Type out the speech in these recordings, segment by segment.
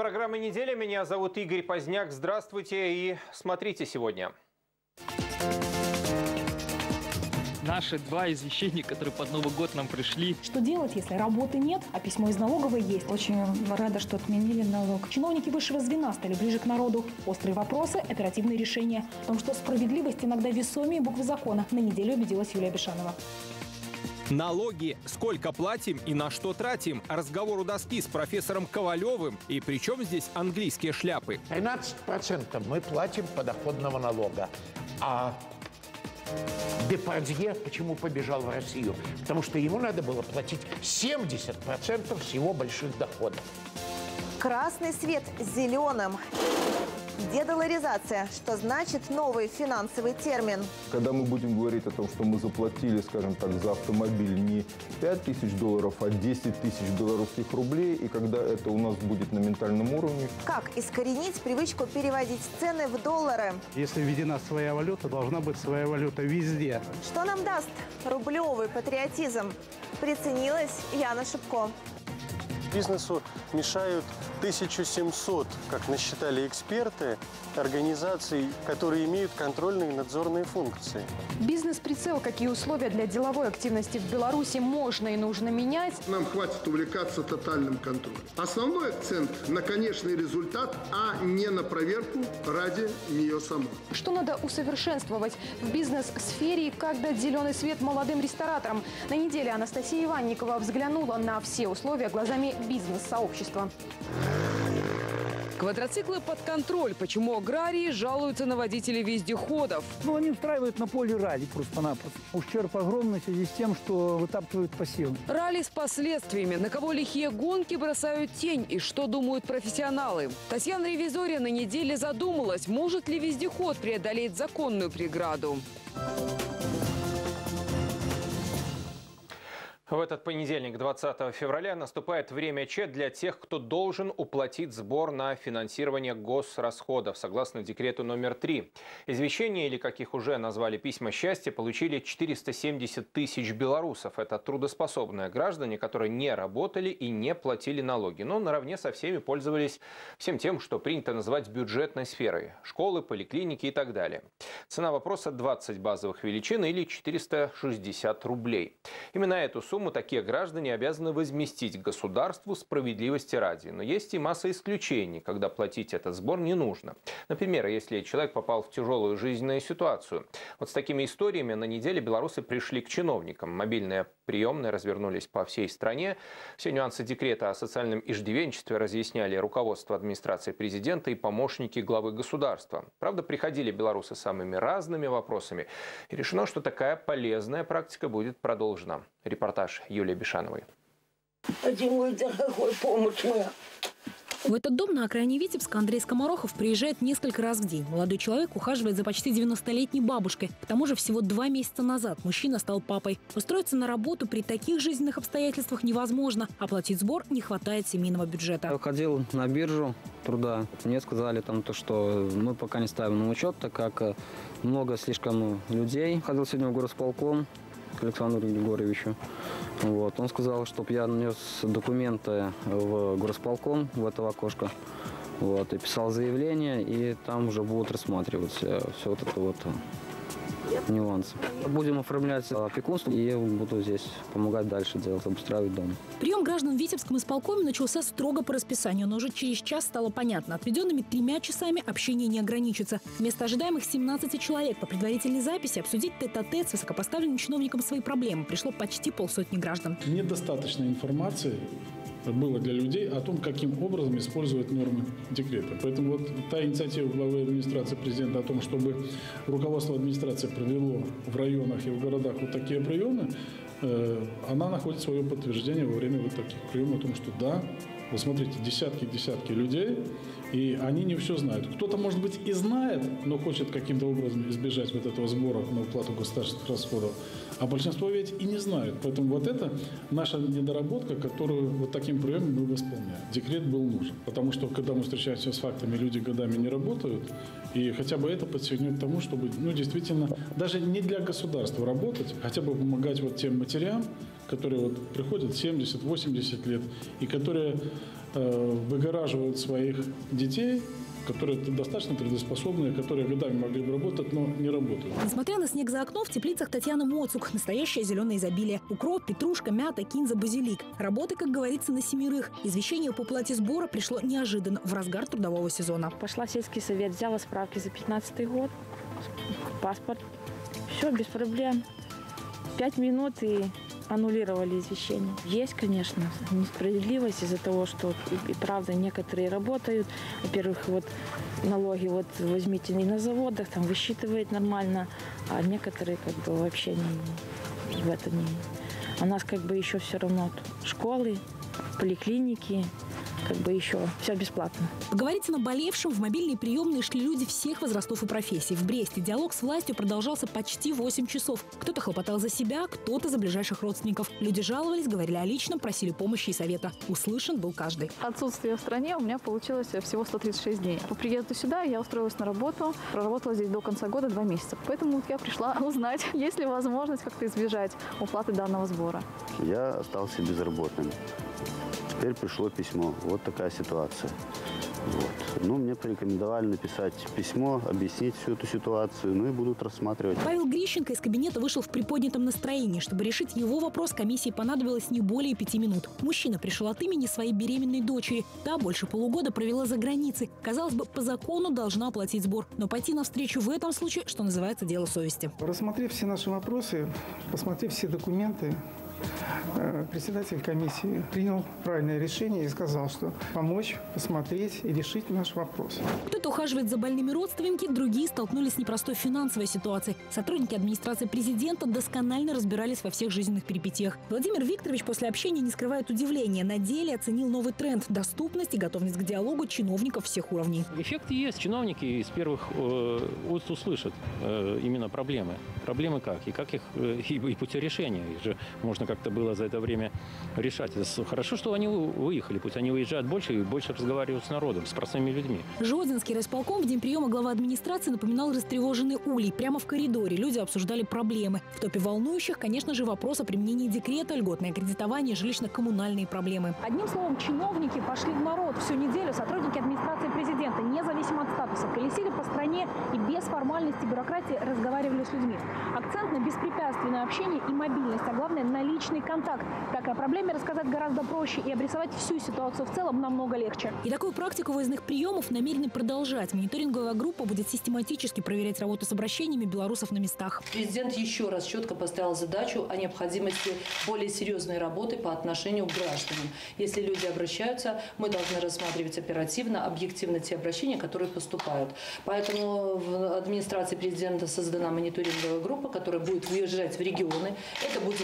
программы «Неделя». Меня зовут Игорь Поздняк. Здравствуйте и смотрите сегодня. Наши два извещения, которые под Новый год нам пришли. Что делать, если работы нет, а письмо из налоговой есть? Очень рада, что отменили налог. Чиновники высшего звена стали ближе к народу. Острые вопросы, оперативные решения. В том, что справедливость иногда весомее буквы закона. На неделю убедилась Юлия Бешанова. Налоги. Сколько платим и на что тратим? Разговор у доски с профессором Ковалевым. И при чем здесь английские шляпы? 13% мы платим подоходного налога. А Депардье почему побежал в Россию? Потому что ему надо было платить 70% всего больших доходов. Красный свет зеленым. Дедоларизация. Что значит новый финансовый термин? Когда мы будем говорить о том, что мы заплатили, скажем так, за автомобиль не $5000, а 10 тысяч белорусских рублей, и когда это у нас будет на ментальном уровне. Как искоренить привычку переводить цены в доллары? Если введена своя валюта, должна быть своя валюта везде. Что нам даст рублевый патриотизм? Приценилась Яна Шипко. Бизнесу мешают 1700, как насчитали эксперты, организаций, которые имеют контрольные и надзорные функции. Бизнес-прицел. Какие условия для деловой активности в Беларуси можно и нужно менять? Нам хватит увлекаться тотальным контролем. Основной акцент на конечный результат, а не на проверку ради нее самой. Что надо усовершенствовать в бизнес-сфере и как дать зеленый свет молодым рестораторам? На неделе Анастасия Иванникова взглянула на все условия глазами бизнес-сообщества. Квадроциклы под контроль. Почему аграрии жалуются на водителей вездеходов? Они устраивают на поле ралли просто-напросто. Ущерб огромный в связи с тем, что вытаптывают посевы. Ралли с последствиями. На кого лихие гонки бросают тень и что думают профессионалы? Татьяна Ревизория на неделе задумалась, может ли вездеход преодолеть законную преграду. В этот понедельник, 20 февраля, наступает время Ч для тех, кто должен уплатить сбор на финансирование госрасходов, согласно декрету номер 3. Извещения, или как их уже назвали письма счастья, получили 470 тысяч белорусов. Это трудоспособные граждане, которые не работали и не платили налоги, но наравне со всеми пользовались всем тем, что принято называть бюджетной сферой – школы, поликлиники и так далее. Цена вопроса – 20 базовых величин или 460 рублей. Именно эту сумму такие граждане обязаны возместить государству справедливости ради. Но есть и масса исключений, когда платить этот сбор не нужно. Например, если человек попал в тяжелую жизненную ситуацию. Вот с такими историями на неделе белорусы пришли к чиновникам. Мобильные приемные развернулись по всей стране. Все нюансы декрета о социальном иждивенчестве разъясняли руководство администрации президента и помощники главы государства. Правда, приходили белорусы с самыми разными вопросами. И решено, что такая полезная практика будет продолжена. Репортаж Юлии Бешановой. Один мой дорогой, помощь моя. В этот дом на окраине Витебска Андрей Скоморохов приезжает несколько раз в день. Молодой человек ухаживает за почти 90-летней бабушкой. К тому же всего 2 месяца назад мужчина стал папой. Устроиться на работу при таких жизненных обстоятельствах невозможно. Оплатить сбор не хватает семейного бюджета. Я ходил на биржу труда. Мне сказали там то, что мы пока не ставим на учет, так как много слишком людей. Ходил сегодня в горосполком к Александру Григорьевичу. Вот. Он сказал, чтобы я нес документы в горосполком, в это окошко. Вот. И писал заявление, и там уже будут рассматривать все вот это вот нюансы. Будем оформлять опекунство, и я буду здесь помогать дальше делать, обустраивать дом. Прием граждан в Витебском исполкоме начался строго по расписанию, но уже через час стало понятно. Отведенными 3 часами общение не ограничится. Вместо ожидаемых 17 человек по предварительной записи обсудить тет-а-тет с высокопоставленным чиновником свои проблемы пришло почти 50 граждан. Недостаточно информации было для людей о том, каким образом использовать нормы декрета. Поэтому вот та инициатива главы администрации президента о том, чтобы руководство администрации провело в районах и в городах вот такие приемы, она находит свое подтверждение во время вот таких приемов о том, что да, вы смотрите, десятки людей, и они не все знают. Кто-то, может быть, и знает, но хочет каким-то образом избежать вот этого сбора на уплату государственных расходов. А большинство ведь и не знают. Поэтому вот это наша недоработка, которую вот таким приемом мы восполняем. Декрет был нужен. Потому что, когда мы встречаемся с фактами, люди годами не работают. И хотя бы это подстегнет к тому, чтобы действительно даже не для государства работать, хотя бы помогать вот тем матерям, которые вот приходят 70-80 лет, и которые выгораживают своих детей, которые достаточно трудоспособные, которые годами могли бы работать, но не работают. Несмотря на снег за окном, в теплицах Татьяны Моцук настоящее зеленое изобилие. Укроп, петрушка, мята, кинза, базилик. Работы, как говорится, на семерых. Извещение по уплате сбора пришло неожиданно, в разгар трудового сезона. Пошла в сельский совет, взяла справки за 15-й год, паспорт. Все, без проблем. 5 минут и аннулировали извещение. Есть, конечно, несправедливость из-за того, что и правда некоторые работают. Во-первых, вот налоги вот возьмите не на заводах, там высчитывает нормально, а некоторые как бы вообще в это не. А нас как бы еще все равно школы, поликлиники, как бы еще все бесплатно. Поговорить о наболевшем в мобильные приемные шли люди всех возрастов и профессий. В Бресте диалог с властью продолжался почти 8 часов. Кто-то хлопотал за себя, кто-то за ближайших родственников. Люди жаловались, говорили о личном, просили помощи и совета. Услышан был каждый. Отсутствие в стране у меня получилось всего 136 дней. По приезду сюда я устроилась на работу, проработала здесь до конца года 2 месяца. Поэтому вот я пришла узнать, есть ли возможность как-то избежать уплаты данного сбора. Я остался безработным. Теперь пришло письмо. Вот такая ситуация. Вот. Ну, мне порекомендовали написать письмо, объяснить всю эту ситуацию, ну и будут рассматривать. Павел Грищенко из кабинета вышел в приподнятом настроении. Чтобы решить его вопрос, комиссии понадобилось не более 5 минут. Мужчина пришел от имени своей беременной дочери. Та больше полугода провела за границей. Казалось бы, по закону должна оплатить сбор. Но пойти навстречу в этом случае, что называется, дело совести. Рассмотрев все наши вопросы, посмотрев все документы, председатель комиссии принял правильное решение и сказал, что помочь, посмотреть и решить наш вопрос. Кто-то ухаживает за больными родственниками, другие столкнулись с непростой финансовой ситуацией. Сотрудники администрации президента досконально разбирались во всех жизненных перипетиях. Владимир Викторович после общения не скрывает удивления. На деле оценил новый тренд – доступность и готовность к диалогу чиновников всех уровней. Эффект есть. Чиновники из первых уст услышат именно проблемы. Проблемы как? И как их и пути решения. Их же можно как-то было за это время решать. Хорошо, что они выехали. Пусть они выезжают больше и больше разговаривают с народом, с простыми людьми. Жодинский райисполком в день приема глава администрации напоминал растревоженный улей. Прямо в коридоре люди обсуждали проблемы. В топе волнующих, конечно же, вопрос о применении декрета, льготное кредитование, жилищно-коммунальные проблемы. Одним словом, чиновники пошли в народ. Всю неделю сотрудники администрации президента, независимо от статуса, колесили по стране и без формальности бюрократии разговаривали с людьми. Акцент на беспрепятственное общение и мобильность, а главное на личный контакт. Так о проблеме рассказать гораздо проще и обрисовать всю ситуацию в целом намного легче. И такую практику выездных приемов намерены продолжать. Мониторинговая группа будет систематически проверять работу с обращениями белорусов на местах. Президент еще раз четко поставил задачу о необходимости более серьезной работы по отношению к гражданам. Если люди обращаются, мы должны рассматривать оперативно, объективно те обращения, которые поступают. Поэтому в администрации президента создана мониторинговая группа, которая будет выезжать в регионы. Это будет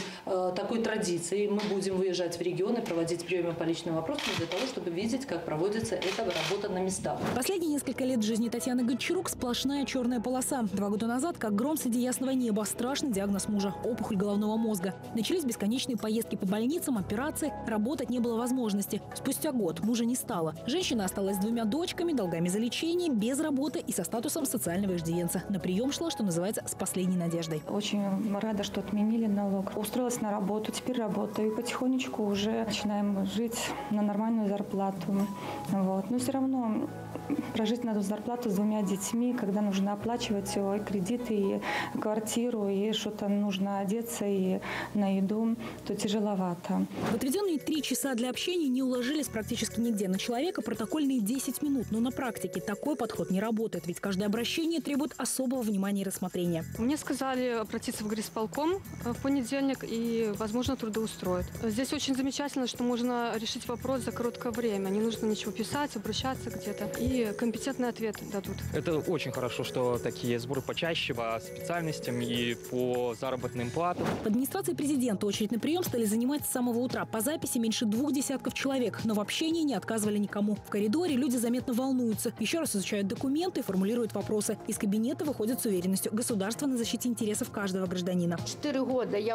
такой традицией. Мы будем выезжать в регионы, проводить приемы по личным вопросам для того, чтобы видеть, как проводится эта работа на местах. Последние несколько лет жизни Татьяны Гончарук сплошная черная полоса. 2 года назад, как гром среди ясного неба, страшный диагноз мужа – опухоль головного мозга. Начались бесконечные поездки по больницам, операции, работать не было возможности. Спустя год мужа не стало. Женщина осталась с 2 дочками, долгами за лечение, без работы и со статусом социального иждивенца. На прием шла, что называется, с последней надеждой. Очень рада, что отменили налог. Устроилась на работу, теперь работаю. И потихонечку уже начинаем жить на нормальную зарплату. Вот. Но все равно прожить на зарплату с 2 детьми, когда нужно оплачивать все, и кредиты, и квартиру, и что-то нужно одеться, и на еду, то тяжеловато. В отведенные 3 часа для общения не уложились практически нигде. На человека протокольные 10 минут. Но на практике такой подход не работает, ведь каждое обращение требует особого внимания и рассмотрения. Мне сказали обратиться в горисполком в понедельник и, возможно, трудоустроят. Здесь очень замечательно, что можно решить вопрос за короткое время. Не нужно ничего писать, обращаться где-то. И компетентный ответ дадут. Это очень хорошо, что такие сборы почаще по специальностям и по заработным платам. В администрации президента очередь на прием стали занимать с самого утра. По записи меньше 2 десятков человек, но в общении не отказывали никому. В коридоре люди заметно волнуются. Еще раз изучают документы и формулируют вопросы. Из кабинета выходят с уверенностью. Государство на защите интересов каждого гражданина. 4 года я уже плачу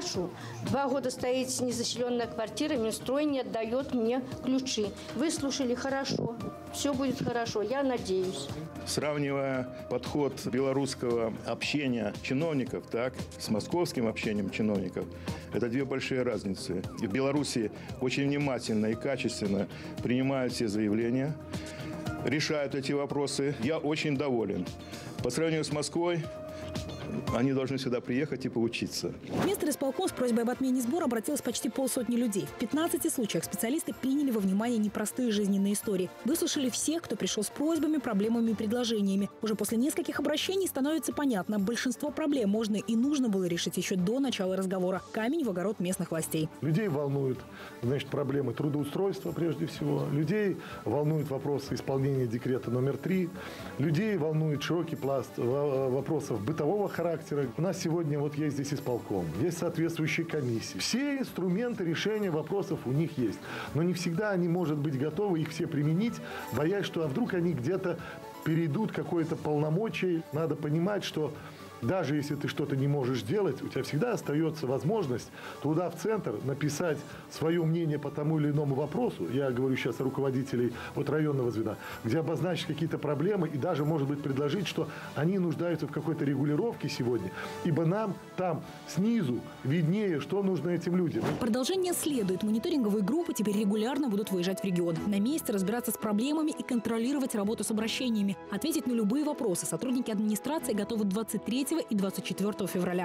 Дашу. 2 года стоит незаселенная квартира, Минстрой не отдает мне ключи. Выслушали хорошо, все будет хорошо, я надеюсь. Сравнивая подход белорусского общения чиновников, так, с московским общением чиновников, это 2 большие разницы. И в Беларуси очень внимательно и качественно принимают все заявления, решают эти вопросы. Я очень доволен. По сравнению с Москвой, они должны сюда приехать и поучиться. В Минстройисполком с просьбой об отмене сбора обратилось почти 50 людей. В 15 случаях специалисты приняли во внимание непростые жизненные истории. Выслушали всех, кто пришел с просьбами, проблемами и предложениями. Уже после нескольких обращений становится понятно, большинство проблем можно и нужно было решить еще до начала разговора. Камень в огород местных властей. Людей волнуют, значит, проблемы трудоустройства прежде всего. Людей волнуют вопросы исполнения декрета номер 3. Людей волнует широкий пласт вопросов бытового характера. У нас сегодня вот есть здесь исполком, есть соответствующие комиссии. Все инструменты решения вопросов у них есть. Но не всегда они, может быть, готовы их все применить, боясь, что вдруг они где-то перейдут какое-то полномочие. Надо понимать, что даже если ты что-то не можешь сделать, у тебя всегда остается возможность туда, в центр, написать свое мнение по тому или иному вопросу. Я говорю сейчас о руководителей вот районного звена, где обозначить какие-то проблемы и даже, может быть, предложить, что они нуждаются в какой-то регулировке сегодня, ибо нам там снизу виднее, что нужно этим людям. Продолжение следует. Мониторинговые группы теперь регулярно будут выезжать в регион. На месте разбираться с проблемами и контролировать работу с обращениями. Ответить на любые вопросы сотрудники администрации готовы 23 и 24 февраля.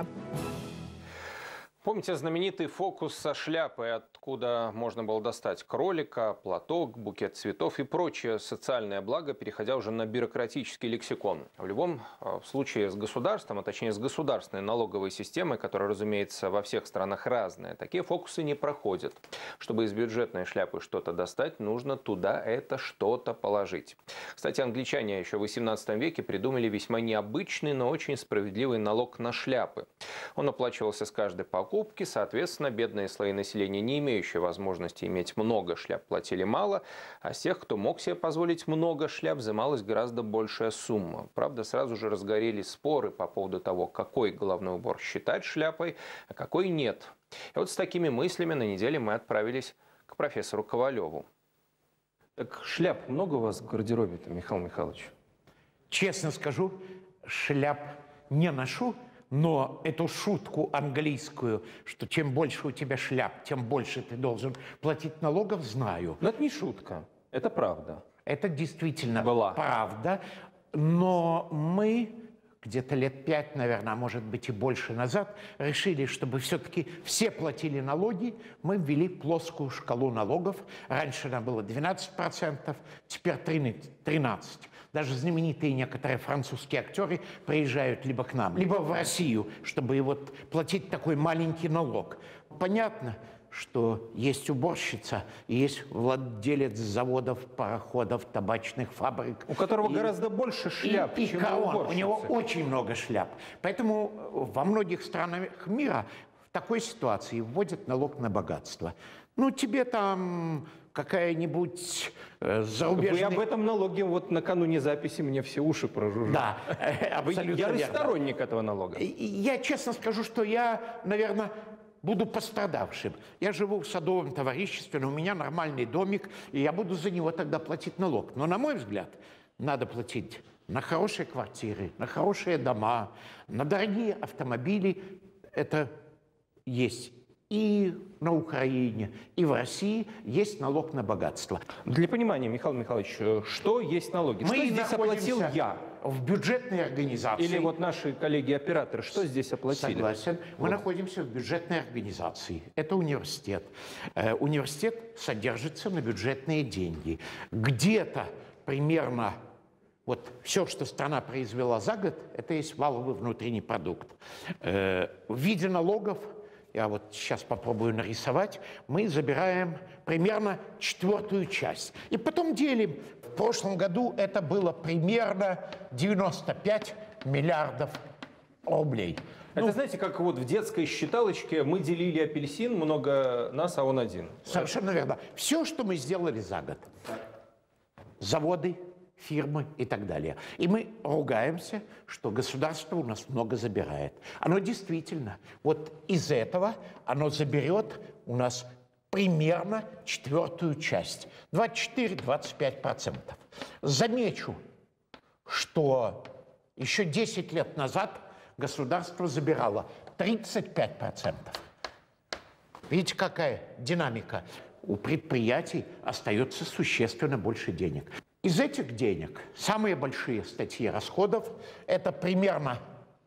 Помните знаменитый фокус со шляпой, откуда можно было достать кролика, платок, букет цветов и прочее социальное благо, переходя уже на бюрократический лексикон. В любом случае с государством, а точнее с государственной налоговой системой, которая, разумеется, во всех странах разная, такие фокусы не проходят. Чтобы из бюджетной шляпы что-то достать, нужно туда это что-то положить. Кстати, англичане еще в XVIII веке придумали весьма необычный, но очень справедливый налог на шляпы. Он оплачивался с каждой покупки. Соответственно, бедные слои населения, не имеющие возможности иметь много шляп, платили мало, а с тех, кто мог себе позволить много шляп, взималась гораздо большая сумма. Правда, сразу же разгорелись споры по поводу того, какой головной убор считать шляпой, а какой нет. И вот с такими мыслями на неделе мы отправились к профессору Ковалеву. Так шляп много у вас в гардеробе-то, Михаил Михайлович? Честно скажу, шляп не ношу. Но эту шутку английскую, что чем больше у тебя шляп, тем больше ты должен платить налогов, знаю. Но это не шутка, это правда. Это действительно была правда. Но мы где-то лет 5, наверное, а может быть и больше назад, решили, чтобы все-таки все платили налоги. Мы ввели плоскую шкалу налогов. Раньше она была 12%, теперь 13%. Даже знаменитые некоторые французские актеры приезжают либо к нам, либо в Россию, чтобы вот платить такой маленький налог. Понятно, что есть уборщица и есть владелец заводов, пароходов, табачных фабрик. У которого гораздо больше шляп, чем у уборщицы. У него очень много шляп. Поэтому во многих странах мира в такой ситуации вводят налог на богатство. Ну, тебе там какая-нибудь зарубежная... Вы об этом налоге вот накануне записи мне все уши прожужжали. Да, абсолютно Я верно. сторонник этого налога. Я честно скажу, что я, наверное, буду пострадавшим. Я живу в садовом товариществе, но у меня нормальный домик, и я буду за него тогда платить налог. Но, на мой взгляд, надо платить на хорошие квартиры, на хорошие дома, на дорогие автомобили. Это есть и на Украине, и в России есть налог на богатство. Для понимания, Михаил Михайлович, что есть налоги? Мы что здесь оплатил я? В бюджетной организации. Или вот наши коллеги-операторы, что здесь оплатили? Согласен. Мы Вот. находимся в бюджетной организации. Это университет. Университет содержится на бюджетные деньги. Где-то примерно вот все, что страна произвела за год, это есть валовый внутренний продукт. В виде налогов, я вот сейчас попробую нарисовать, мы забираем примерно 1/4 часть. И потом делим. В прошлом году это было примерно 95 миллиардов рублей. Это, знаете, как вот в детской считалочке мы делили апельсин, много нас, а он один. Совершенно верно. Все, что мы сделали за год. Заводы, фирмы и так далее. И мы ругаемся, что государство у нас много забирает. Оно действительно, вот из этого оно заберет у нас примерно четвертую часть, 24-25%. Замечу, что еще 10 лет назад государство забирало 35%. Видите, какая динамика? У предприятий остается существенно больше денег. Из этих денег самые большие статьи расходов – это примерно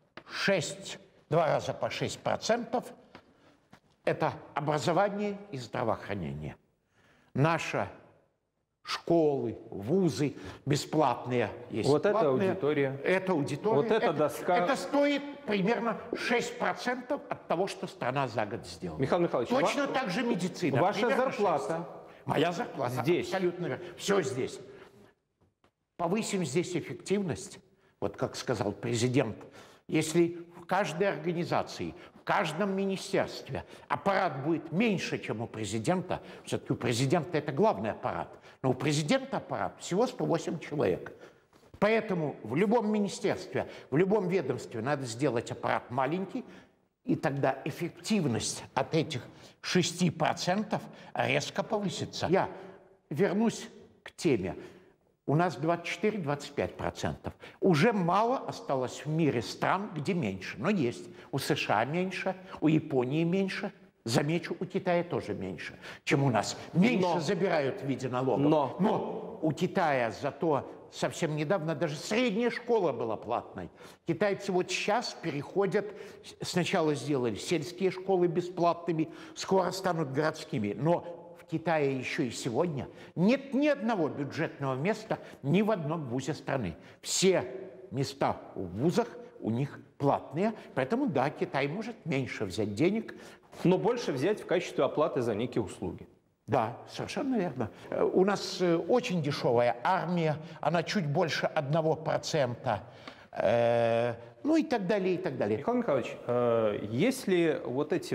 2 раза по 6%. Это образование и здравоохранение. Наши школы, вузы бесплатные. Есть вот платные. это аудитория. Это аудитория. Вот это доска. Это стоит примерно 6% от того, что страна за год сделала. Михаил Михайлович, точно так же медицина. Ваша зарплата. 6. Моя зарплата. Здесь. Абсолютно верно. Все здесь. Повысим здесь эффективность, вот как сказал президент, если в каждой организации, в каждом министерстве аппарат будет меньше, чем у президента, все-таки у президента это главный аппарат, но у президента аппарат всего 108 человек. Поэтому в любом министерстве, в любом ведомстве надо сделать аппарат маленький, и тогда эффективность от этих 6% резко повысится. Я вернусь к теме. У нас 24-25%. Уже мало осталось в мире стран, где меньше. Но есть. У США меньше, у Японии меньше. Замечу, у Китая тоже меньше, чем у нас. Меньше забирают в виде налогов. Но у Китая зато совсем недавно даже средняя школа была платной. Китайцы вот сейчас переходят, сначала сделали сельские школы бесплатными, скоро станут городскими. Но в Китае еще и сегодня нет ни одного бюджетного места ни в одном вузе страны. Все места в вузах у них платные, поэтому да, Китай может меньше взять денег. Но больше взять в качестве оплаты за некие услуги. Да, совершенно верно. У нас очень дешевая армия, она чуть больше 1%. Ну и так далее, и так далее. Михаил Михайлович, если вот эти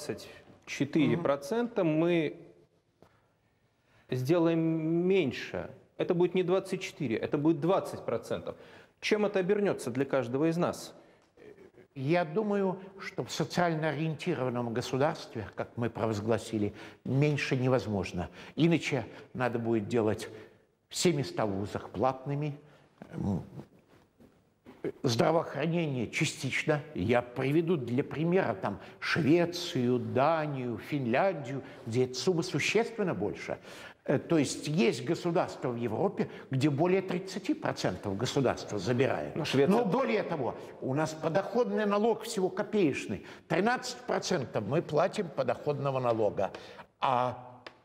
24% мы сделаем меньше, это будет не 24, это будет 20%. Чем это обернется для каждого из нас? Я думаю, что в социально ориентированном государстве, как мы провозгласили, меньше невозможно. Иначе надо будет делать все места в вузах платными, здравоохранение частично. Я приведу для примера там Швецию, Данию, Финляндию, где эта сумма существенно больше. То есть есть государства в Европе, где более 30% государство забирает. Но более того, у нас подоходный налог всего копеечный. 13% мы платим подоходного налога. А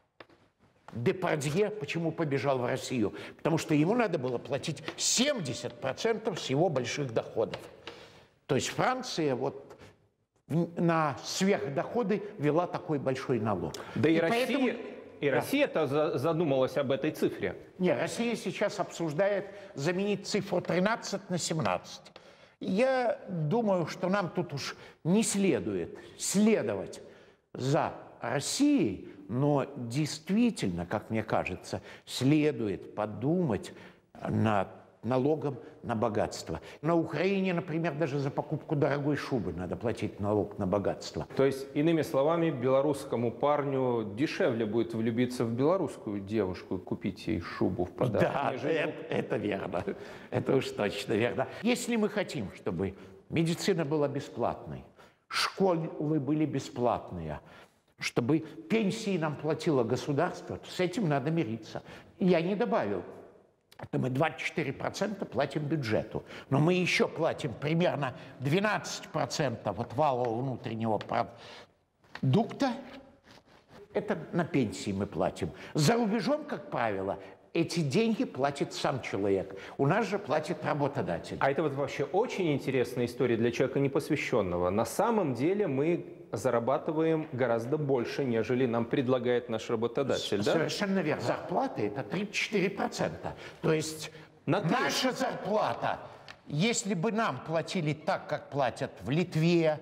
Депардье почему побежал в Россию? Потому что ему надо было платить 70% с его больших доходов. То есть Франция вот на сверхдоходы ввела такой большой налог. Да и Россия... И Россия-то задумалась об этой цифре. Не, Россия сейчас обсуждает заменить цифру 13 на 17. Я думаю, что нам тут уж не следует следовать за Россией, но действительно, как мне кажется, следует подумать над налогом на богатство. На Украине, например, даже за покупку дорогой шубы надо платить налог на богатство. То есть, иными словами, белорусскому парню дешевле будет влюбиться в белорусскую девушку и купить ей шубу в подарок. Да, это верно. Это уж точно верно. Если мы хотим, чтобы медицина была бесплатной, школы были бесплатные, чтобы пенсии нам платило государство, то с этим надо мириться. Я не добавил. Это мы 24% платим бюджету. Но мы еще платим примерно 12% от валового внутреннего продукта. Это на пенсии мы платим. За рубежом, как правило, эти деньги платит сам человек. У нас же платит работодатель. А это вот вообще очень интересная история для человека непосвященного. На самом деле мы зарабатываем гораздо больше, нежели нам предлагает наш работодатель. Да? Совершенно верно. Зарплата – это 34%. То есть наша зарплата, если бы нам платили так, как платят в Литве,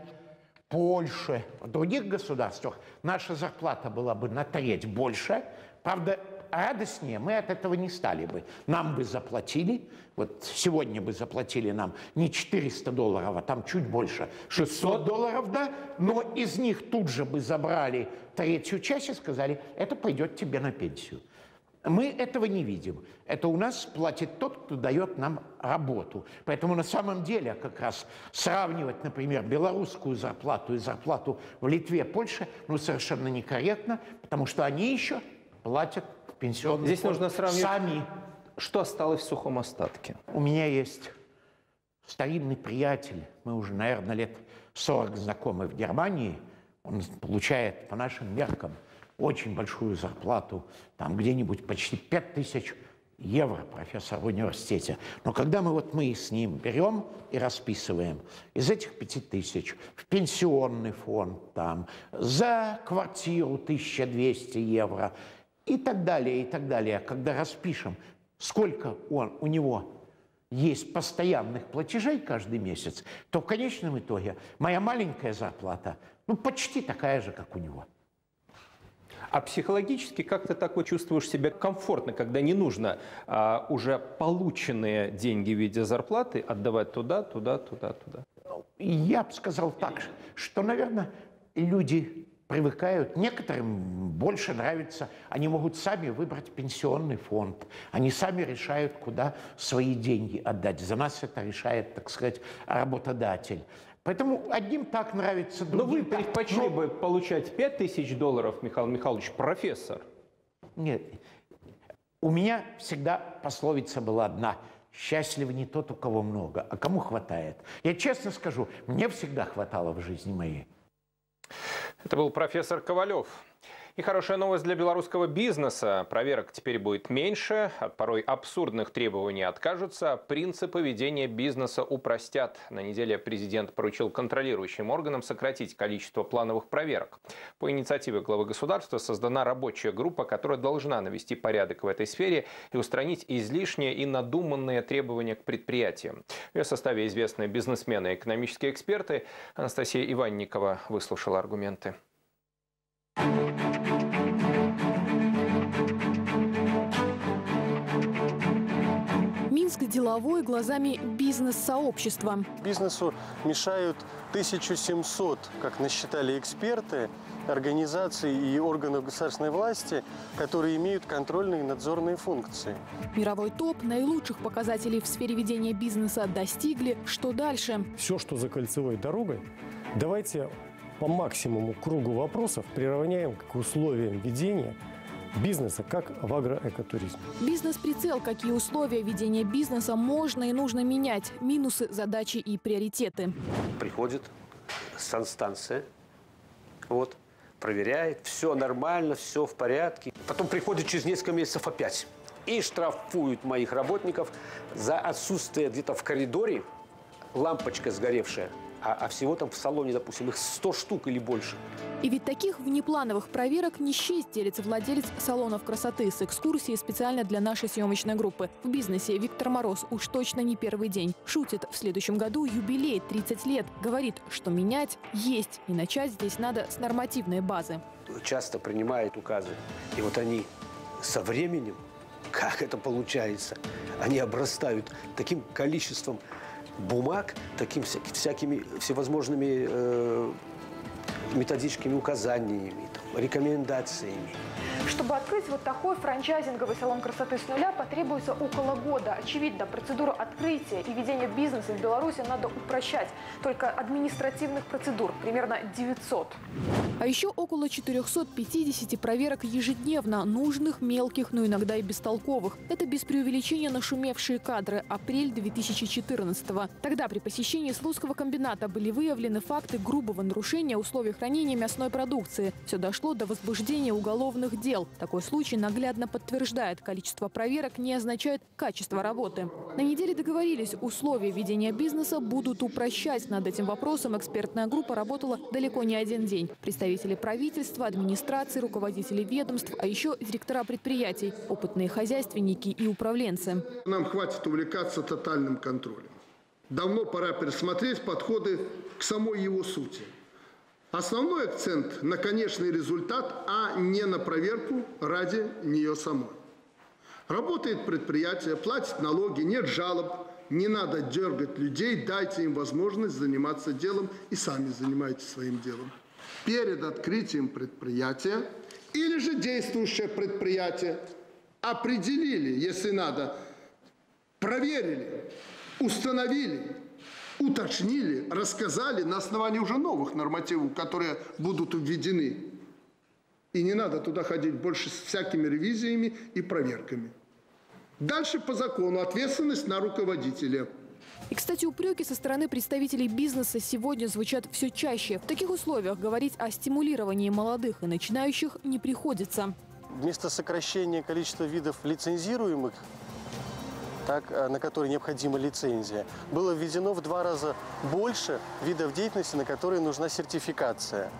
Польше, в других государствах, наша зарплата была бы на треть больше. Правда, радостнее мы от этого не стали бы. Нам бы заплатили, вот сегодня бы заплатили нам не $400, а там чуть больше, $600, да, но из них тут же бы забрали третью часть и сказали, это пойдет тебе на пенсию. Мы этого не видим. Это у нас платит тот, кто дает нам работу. Поэтому на самом деле как раз сравнивать, например, белорусскую зарплату и зарплату в Литве, Польше, ну, совершенно некорректно, потому что они еще платят в пенсионный Здесь фонд нужно сравнить, сами. Что осталось в сухом остатке. У меня есть старинный приятель, мы уже, наверное, лет 40 знакомы в Германии. Он получает по нашим меркам очень большую зарплату, там где-нибудь почти 5000 евро, профессор в университете. Но когда мы с ним берем и расписываем из этих 5000 в пенсионный фонд, там, за квартиру 1200 евро и так далее, когда распишем, сколько у него есть постоянных платежей каждый месяц, то в конечном итоге моя маленькая зарплата, ну, почти такая же, как у него. А психологически как ты так вот чувствуешь себя комфортно, когда не нужно уже полученные деньги в виде зарплаты отдавать туда? Я бы сказал так, что, наверное, люди привыкают, некоторым больше нравится, они могут сами выбрать пенсионный фонд, они сами решают, куда свои деньги отдать. За нас это решает, так сказать, работодатель. Поэтому одним так нравится, другим. Но вы предпочли бы получать $5000, Михаил Михайлович, профессор? Нет. У меня всегда пословица была одна. Счастлив не тот, у кого много, а кому хватает. Я честно скажу, мне всегда хватало в жизни моей. Это был профессор Ковалев. И хорошая новость для белорусского бизнеса. Проверок теперь будет меньше, от порой абсурдных требований откажутся, принципы ведения бизнеса упростят. На неделе президент поручил контролирующим органам сократить количество плановых проверок. По инициативе главы государства создана рабочая группа, которая должна навести порядок в этой сфере и устранить излишние и надуманные требования к предприятиям. В ее составе известные бизнесмены и экономические эксперты. Анастасия Иванникова выслушала аргументы. Минск деловой глазами бизнес-сообщества. Бизнесу мешают 1700, как насчитали эксперты, организаций и органов государственной власти, которые имеют контрольные и надзорные функции. Мировой топ наилучших показателей в сфере ведения бизнеса достигли. Что дальше? Все, что за кольцевой дорогой, давайте по максимуму кругу вопросов приравняем к условиям ведения бизнеса, как в агроэкотуризме. Бизнес-прицел. Какие условия ведения бизнеса можно и нужно менять? Минусы, задачи и приоритеты. Приходит санстанция, проверяет, все нормально, все в порядке. Потом приходит через несколько месяцев опять и штрафуют моих работников за отсутствие где-то в коридоре лампочка сгоревшая. А всего там в салоне, допустим, их 100 штук или больше. И ведь таких внеплановых проверок не счесть, делится владелец салонов красоты с экскурсией специально для нашей съемочной группы. В бизнесе Виктор Мороз уж точно не первый день. Шутит, в следующем году юбилей 30 лет. Говорит, что менять есть. И начать здесь надо с нормативной базы. Часто принимают указы. И вот они со временем, как это получается, они обрастают таким количеством бумаг, такими всякими всевозможными методическими указаниями, рекомендациями. Чтобы открыть вот такой франчайзинговый салон красоты с нуля, потребуется около года. Очевидно, процедуру открытия и ведения бизнеса в Беларуси надо упрощать. Только административных процедур примерно 900. А еще около 450 проверок ежедневно. Нужных, мелких, но иногда и бестолковых. Это без преувеличения нашумевшие кадры. Апрель 2014-го. Тогда при посещении Слуцкого комбината были выявлены факты грубого нарушения условий хранения мясной продукции. Все дошло до возбуждения уголовных дел. Такой случай наглядно подтверждает, количество проверок не означает качество работы. На неделе договорились, условия ведения бизнеса будут упрощать. Над этим вопросом экспертная группа работала далеко не один день. Представители правительства, администрации, руководители ведомств, а еще директора предприятий, опытные хозяйственники и управленцы. Нам хватит увлекаться тотальным контролем. Давно пора пересмотреть подходы к самой его сути. Основной акцент на конечный результат, а не на проверку ради нее самой. Работает предприятие, платит налоги, нет жалоб. Не надо дергать людей, дайте им возможность заниматься делом и сами занимайтесь своим делом. Перед открытием предприятия или же действующее предприятие определили, если надо, проверили, установили, уточнили, рассказали на основании уже новых нормативов, которые будут введены. И не надо туда ходить больше с всякими ревизиями и проверками. Дальше по закону ответственность на руководителя. И, кстати, упреки со стороны представителей бизнеса сегодня звучат все чаще. В таких условиях говорить о стимулировании молодых и начинающих не приходится. Вместо сокращения количества видов лицензируемых, на которые необходима лицензия, было введено в 2 раза больше видов деятельности, на которые нужна сертификация.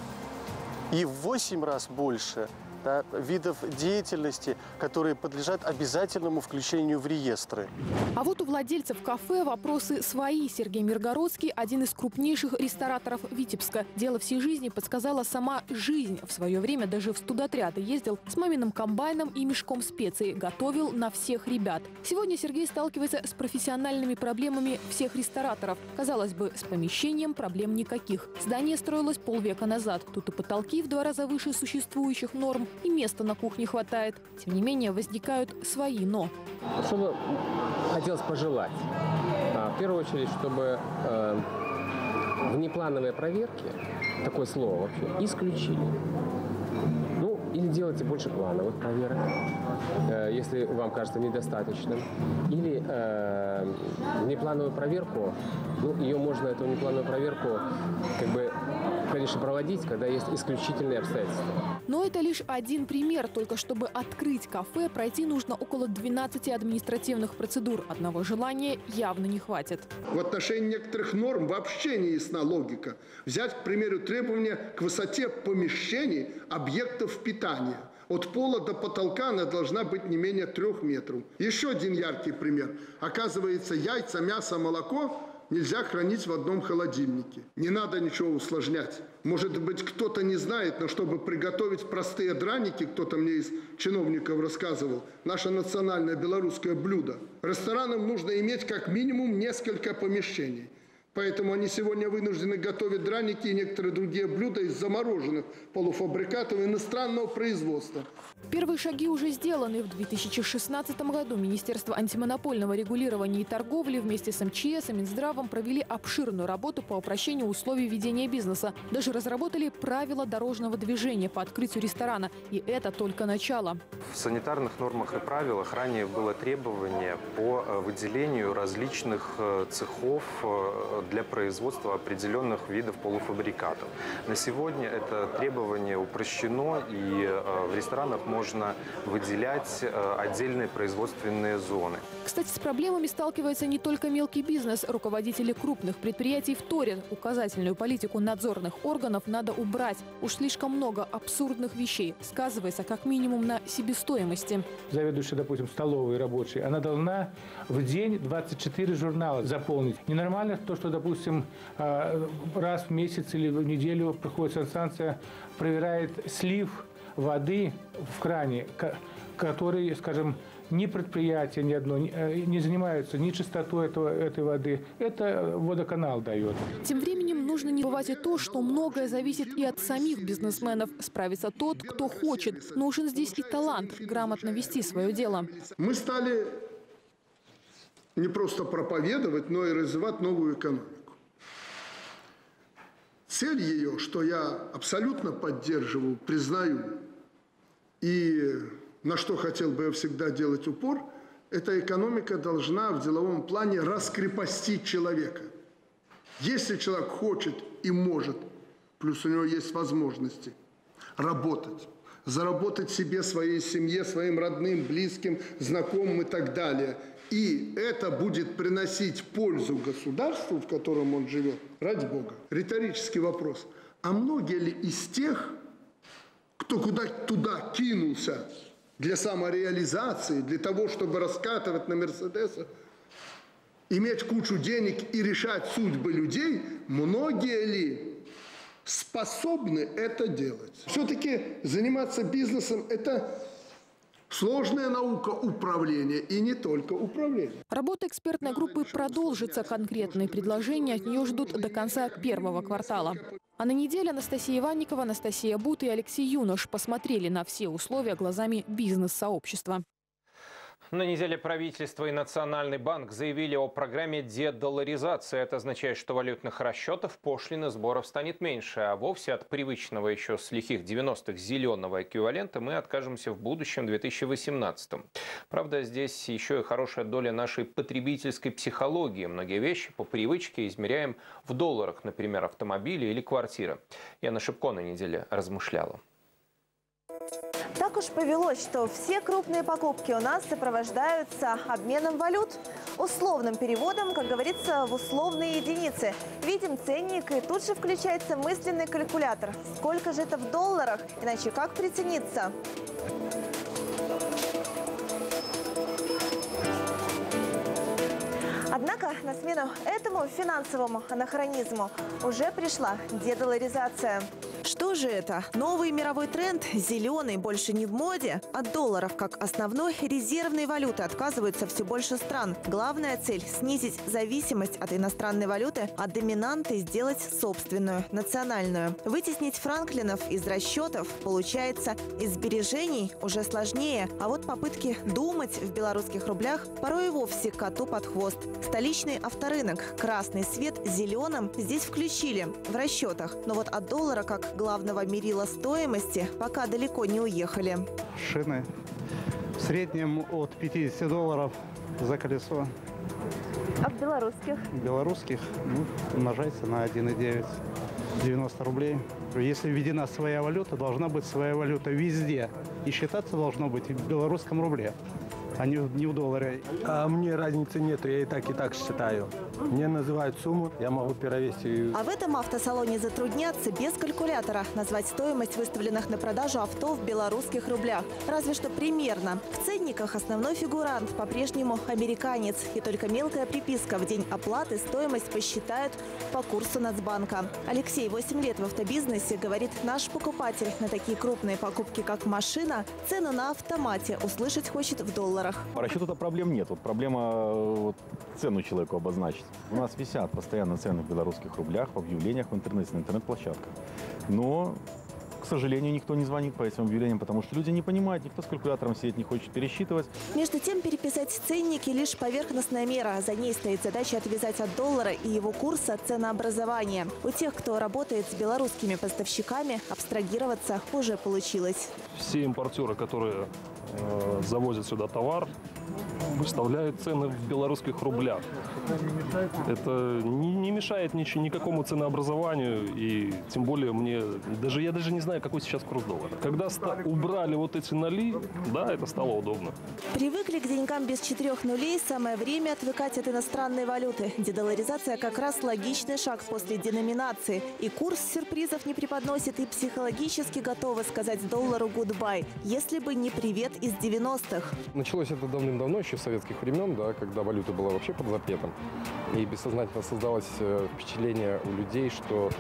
И в 8 раз больше видов деятельности, которые подлежат обязательному включению в реестры. А вот у владельцев кафе вопросы свои. Сергей Миргородский – один из крупнейших рестораторов Витебска. Дело всей жизни подсказала сама жизнь. В свое время даже в студотряды ездил с маминым комбайном и мешком специй. Готовил на всех ребят. Сегодня Сергей сталкивается с профессиональными проблемами всех рестораторов. Казалось бы, с помещением проблем никаких. Здание строилось полвека назад. Тут и потолки в 2 раза выше существующих норм, и места на кухне хватает. Тем не менее, возникают свои «но». Что бы хотелось пожелать? В первую очередь, чтобы внеплановые проверки, такое слово вообще, исключили. Ну, или делайте больше плановых проверок, если вам кажется недостаточным. Или внеплановую проверку, ее можно, эту внеплановую проверку, конечно, проводить, когда есть исключительные обстоятельства. Но это лишь один пример. Только чтобы открыть кафе, пройти нужно около 12 административных процедур. Одного желания явно не хватит. В отношении некоторых норм вообще не ясна логика. Взять, к примеру, требования к высоте помещений объектов питания. От пола до потолка она должна быть не менее 3 метров. Еще один яркий пример. Оказывается, яйца, мясо, молоко нельзя хранить в одном холодильнике. Не надо ничего усложнять. Может быть, кто-то не знает, но чтобы приготовить простые драники, кто-то мне из чиновников рассказывал, наше национальное белорусское блюдо, ресторанам нужно иметь как минимум несколько помещений. Поэтому они сегодня вынуждены готовить драники и некоторые другие блюда из замороженных полуфабрикатов иностранного производства. Первые шаги уже сделаны. В 2016 году Министерство антимонопольного регулирования и торговли вместе с МЧС и Минздравом провели обширную работу по упрощению условий ведения бизнеса. Даже разработали правила дорожного движения по открытию ресторана. И это только начало. В санитарных нормах и правилах ранее было требование по выделению различных цехов для производства определенных видов полуфабрикатов. На сегодня это требование упрощено, и в ресторанах можно выделять отдельные производственные зоны. Кстати, с проблемами сталкивается не только мелкий бизнес. Руководители крупных предприятий вторят. Указательную политику надзорных органов надо убрать. Уж слишком много абсурдных вещей. Сказывается как минимум на себестоимости. Заведующая, допустим, столовой рабочей, она должна в день 24 журнала заполнить. Ненормально то, что, допустим, раз в месяц или в неделю приходит санстанция, проверяет слив воды в кране, который, скажем, ни предприятие, ни одно не занимаются ни чистотой этой воды. Это водоканал дает. Тем временем нужно не забывать и то, что многое зависит и от самих бизнесменов. Справится тот, кто хочет. Нужен здесь и талант грамотно вести свое дело. Мы стали не просто проповедовать, но и развивать новую экономику. Цель ее, что я абсолютно поддерживаю, признаю, и на что хотел бы я всегда делать упор, эта экономика должна в деловом плане раскрепостить человека. Если человек хочет и может, плюс у него есть возможности, работать, заработать себе, своей семье, своим родным, близким, знакомым и так далее, и это будет приносить пользу государству, в котором он живет, ради Бога. Риторический вопрос. А многие ли из тех, кто туда кинулся для самореализации, для того, чтобы раскатывать на Мерседесах, иметь кучу денег и решать судьбы людей, многие ли способны это делать? Все-таки заниматься бизнесом – это Сложная наука управления и не только управления. Работа экспертной группы продолжится. Конкретные предложения от нее ждут до конца первого квартала. А на неделе Анастасия Иванникова, Анастасия Бут и Алексей Юнош посмотрели на все условия глазами бизнес-сообщества. На неделе правительство и Национальный банк заявили о программе дедолларизации. Это означает, что валютных расчетов, пошлин и сборов станет меньше. А вовсе от привычного еще с лихих 90-х зеленого эквивалента мы откажемся в будущем 2018-м. Правда, здесь еще и хорошая доля нашей потребительской психологии. Многие вещи по привычке измеряем в долларах, например, автомобили или квартира. Яна Шипко на неделе размышляла. Так уж повелось, что все крупные покупки у нас сопровождаются обменом валют, условным переводом, как говорится, в условные единицы. Видим ценник, и тут же включается мысленный калькулятор. Сколько же это в долларах? Иначе как прицениться? Однако на смену этому финансовому анахронизму уже пришла дедолларизация. Что же это? Новый мировой тренд? Зеленый больше не в моде? От долларов как основной резервной валюты отказываются все больше стран. Главная цель – снизить зависимость от иностранной валюты, а доминантой сделать собственную, национальную. Вытеснить франклинов из расчетов получается, из сбережений уже сложнее. А вот попытки думать в белорусских рублях порой и вовсе коту под хвост. Столичный авторынок красный свет зеленым здесь включили в расчетах. Но вот от доллара как главного мерила стоимости пока далеко не уехали. Шины в среднем от 50 долларов за колесо. А в белорусских? В белорусских умножается на 1,9. 90 рублей. Если введена своя валюта, должна быть своя валюта везде. И считаться должно быть в белорусском рубле, а не в долларе. А мне разницы нет, я и так считаю. Мне называют сумму, я могу перевести. А в этом автосалоне затруднятся без калькулятора назвать стоимость выставленных на продажу авто в белорусских рублях. Разве что примерно. В ценниках основной фигурант по-прежнему американец. И только мелкая приписка в день оплаты стоимость посчитают по курсу Нацбанка. Алексей, 8 лет в автобизнесе, говорит, наш покупатель на такие крупные покупки, как машина, цену на автомате услышать хочет в долларах. По расчету-то проблем нет. Вот проблема цену человеку обозначить. У нас висят постоянно цены в белорусских рублях, в объявлениях в интернете, на интернет-площадках. Но, к сожалению, никто не звонит по этим объявлениям, потому что люди не понимают, никто с калькулятором сидеть не хочет пересчитывать. Между тем, переписать ценники – лишь поверхностная мера. За ней стоит задача отвязать от доллара и его курса ценообразование. У тех, кто работает с белорусскими поставщиками, абстрагироваться уже получилось. Все импортеры, которые завозят сюда товар, выставляют цены в белорусских рублях. Это не мешает никакому ценообразованию, и тем более я даже не знаю, какой сейчас курс доллара. Когда убрали вот эти ноли, да, это стало удобно. Привыкли к деньгам без 4 нулей, самое время отвыкать от иностранной валюты. Дедолларизация как раз логичный шаг после деноминации. И курс сюрпризов не преподносит, и психологически готовы сказать доллару гудбай, если бы не привет из 90-х. Началось это давным-давно, еще с советских времен, да, когда валюта была вообще под запретом. И бессознательно создалось впечатление у людей, что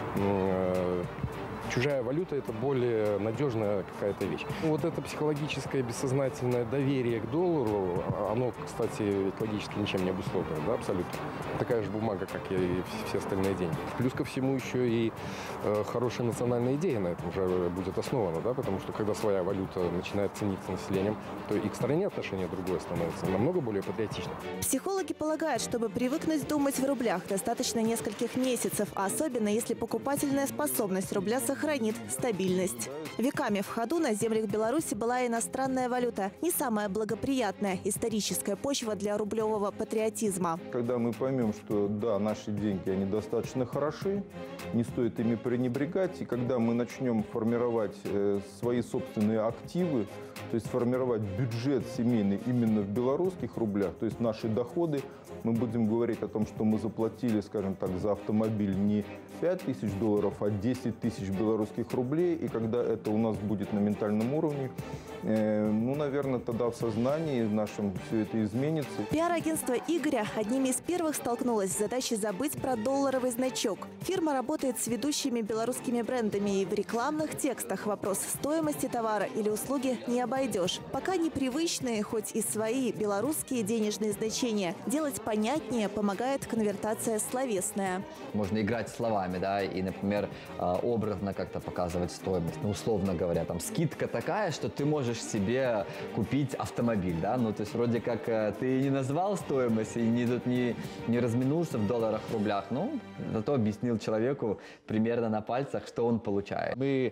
чужая валюта – это более надежная какая-то вещь. Вот это психологическое бессознательное доверие к доллару, оно, кстати, экологически ничем не обусловлено, да, абсолютно. Такая же бумага, как и все остальные деньги. Плюс ко всему еще и хорошая национальная идея на этом уже будет основана, да, потому что когда своя валюта начинает цениться населением, то и к стране отношение другое становится намного более патриотичным. Психологи полагают, чтобы привыкнуть думать в рублях, достаточно нескольких месяцев, а особенно если покупательная способность рубля сохранит стабильность. Веками в ходу на землях Беларуси была иностранная валюта. Не самая благоприятная историческая почва для рублевого патриотизма. Когда мы поймем, что да, наши деньги, они достаточно хороши, не стоит ими пренебрегать, и когда мы начнем формировать свои собственные активы, то есть формировать бюджет семейный именно в белорусских рублях, то есть наши доходы, мы будем говорить о том, что мы заплатили, скажем так, за автомобиль не 5000 долларов, а 10 тысяч белорусских белорусских рублей, и когда это у нас будет на ментальном уровне, ну, наверное, тогда в сознании нашем все это изменится. Пиар-агентство Игоря одними из первых столкнулось с задачей забыть про долларовый значок. Фирма работает с ведущими белорусскими брендами, и в рекламных текстах вопрос стоимости товара или услуги не обойдешь. Пока непривычные, хоть и свои белорусские денежные значения, делать понятнее помогает конвертация словесная. Можно играть словами, да, и, например, образно как-то показывать стоимость. Ну, условно говоря, там скидка такая, что ты можешь себе купить автомобиль, да, ну, то есть вроде как ты не назвал стоимость и тут не разминулся в долларах, рублях, ну, зато объяснил человеку примерно на пальцах, что он получает. Мы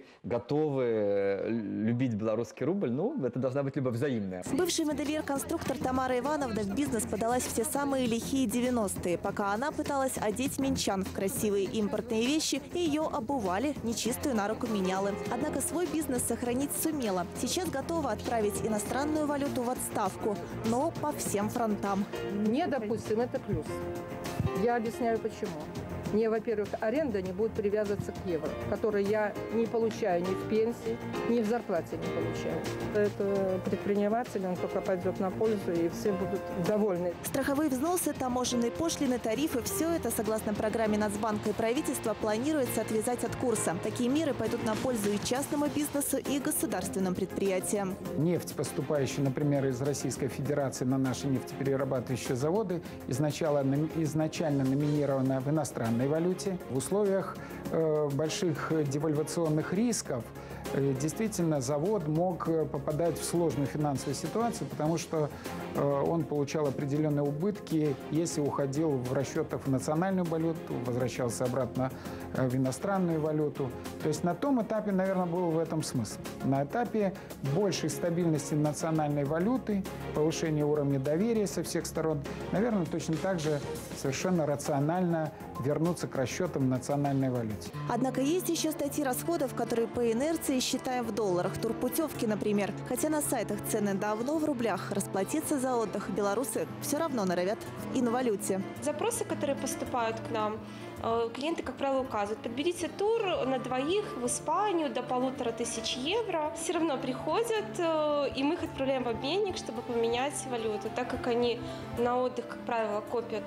готовы любить белорусский рубль, ну, это должна быть любовь взаимная. Бывший модельер-конструктор Тамара Ивановна в бизнес подалась в те самые лихие 90-е, пока она пыталась одеть минчан в красивые импортные вещи, и ее обували, нечистую на руку менялы. Однако свой бизнес сохранить сумела. Сейчас готова отправить иностранную валюту в отставку, но по всем фронтам. Мне, допустим, это плюс. Я объясняю почему. Мне, во-первых, аренда не будет привязываться к евро, который я не получаю ни в пенсии, ни в зарплате не получаю. Это предпринимателям только пойдет на пользу, и все будут довольны. Страховые взносы, таможенные пошлины, тарифы – все это, согласно программе Нацбанка и правительства, планируется отвязать от курса. Такие меры пойдут на пользу и частному бизнесу, и государственным предприятиям. Нефть, поступающая, например, из Российской Федерации на наши нефтеперерабатывающие заводы, изначально номинирована в иностранной валюте. В условиях больших девальвационных рисков действительно завод мог попадать в сложную финансовую ситуацию, потому что он получал определенные убытки, если уходил в расчетах в национальную валюту, возвращался обратно в иностранную валюту. То есть на том этапе, наверное, был в этом смысл. На этапе большей стабильности национальной валюты, повышения уровня доверия со всех сторон, наверное, точно так же совершенно рационально вернуться к расчетам в национальной валюте. Однако есть еще статьи расходов, которые по инерции считаем в долларах. Турпутевки, например. Хотя на сайтах цены давно в рублях, расплатиться за отдых белорусы все равно норовят в инвалюте. Запросы, которые поступают к нам, клиенты, как правило, указывают: подберите тур на двоих в Испанию до 1500 евро. Все равно приходят, и мы их отправляем в обменник, чтобы поменять валюту, так как они на отдых, как правило, копят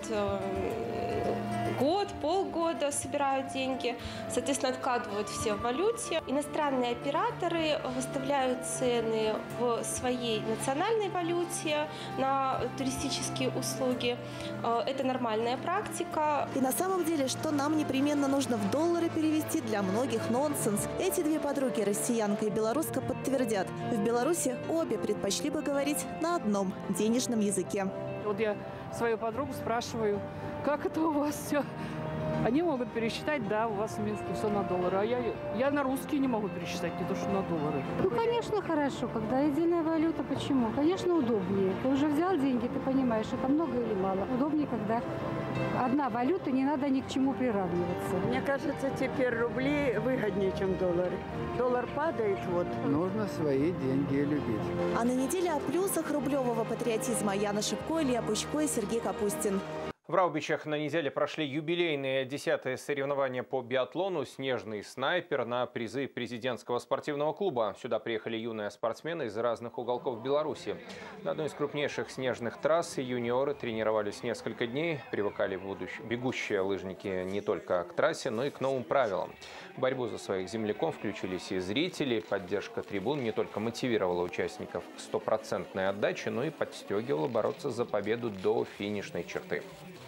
год, полгода, собирают деньги, соответственно, откладывают все в валюте. Иностранные операторы выставляют цены в своей национальной валюте на туристические услуги. Это нормальная практика. И на самом деле, что нам непременно нужно в доллары перевести, для многих нонсенс. Эти две подруги, россиянка и белоруска, подтвердят. В Беларуси обе предпочли бы говорить на одном денежном языке. Вот я свою подругу спрашиваю, как это у вас все? Они могут пересчитать, да, у вас в Минске все на доллары, а я на русские не могу пересчитать, не то что на доллары. Ну, конечно, хорошо, когда единая валюта. Почему? Конечно, удобнее. Ты уже взял деньги, ты понимаешь, это много или мало. Удобнее, когда одна валюта, не надо ни к чему приравниваться. Мне кажется, теперь рубли выгоднее, чем доллары. Доллар падает, вот. Нужно свои деньги любить. А на неделе о плюсах рублевого патриотизма Яна Шипко, Илья Пучко и Сергей Капустин. В Раубичах на неделе прошли юбилейные 10-е соревнования по биатлону «Снежный снайпер» на призы президентского спортивного клуба. Сюда приехали юные спортсмены из разных уголков Беларуси. На одной из крупнейших снежных трасс юниоры тренировались несколько дней. Привыкали бегущие лыжники не только к трассе, но и к новым правилам. В борьбу за своих земляков включились и зрители. Поддержка трибун не только мотивировала участников к стопроцентной отдаче, но и подстегивала бороться за победу до финишной черты.